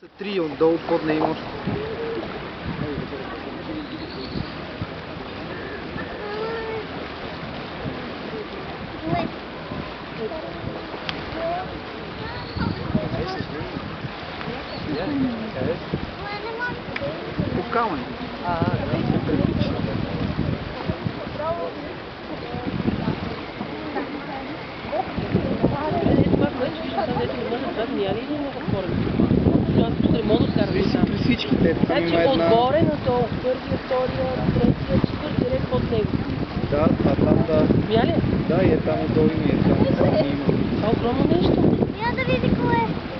Са три, отдолу под нея има още. Покален. При всичките. Значи отгоре надолу, първия, втория, третия, четвъртия ред под него. Да, там да. Видя ли? Да, и е там отдолу има и е там. Това е огромно нещо. Я да види кое е.